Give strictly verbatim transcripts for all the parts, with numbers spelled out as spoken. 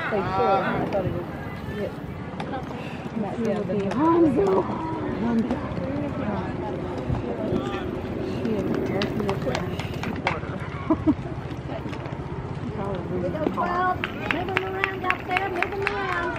say four. I thought it was, yeah. Not yeah, the Hanzo. Hanzo. We go twelve. Move them around out there. Move them around.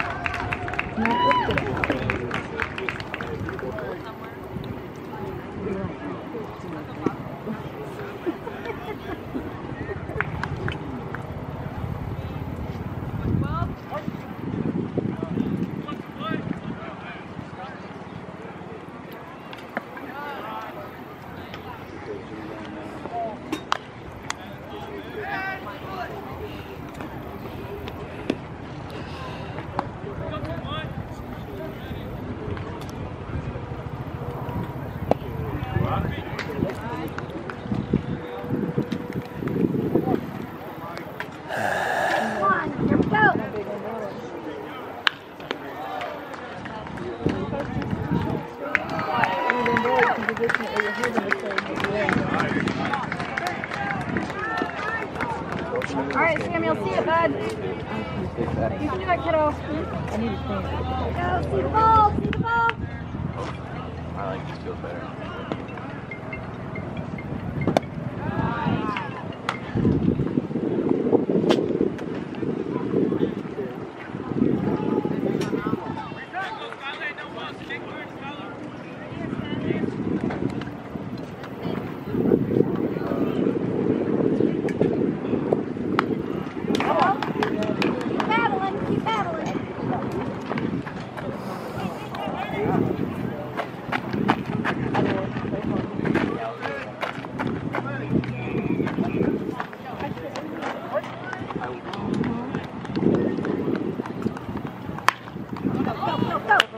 All right, Samuel, see it, bud. You can do it, kiddo. Go, see the ball, see the ball. I like this feels better. Go, go, go.